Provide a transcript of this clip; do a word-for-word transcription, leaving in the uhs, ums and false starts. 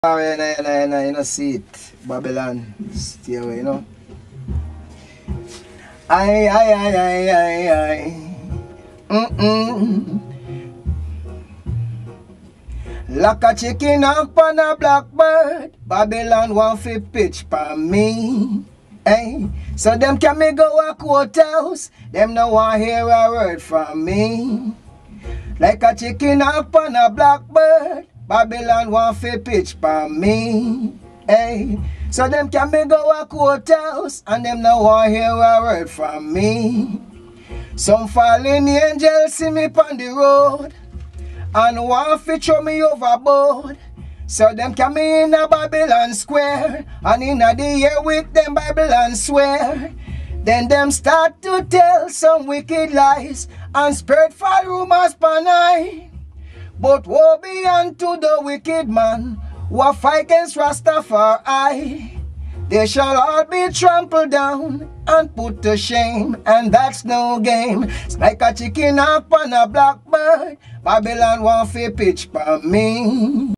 Alright, you know, you know, you know, see it. Babylon, stay away, you know. Aye, aye, aye, aye, aye, aye. Mm-mm. Like a chicken up on a blackbird, Babylon want fi pitch pa me. Hey, so them can me go a courthouse, them no want hear a word from me. Like a chicken up on a blackbird, Babylon want fi pitch pa me. Hey, so them can me go a courthouse, and them no want hear a word from me. Some fallen angels see me on the road, and want fi throw me overboard. So them can me in a Babylon square, and in a the year with them Babylon swear. Then them start to tell some wicked lies, and spread false rumors pan I. But woe be unto the wicked man, who fight against Rastafari. They shall all be trampled down and put to shame, and that's no game. It's like a chicken up on a blackbird, Babylon want fi pitch pa me.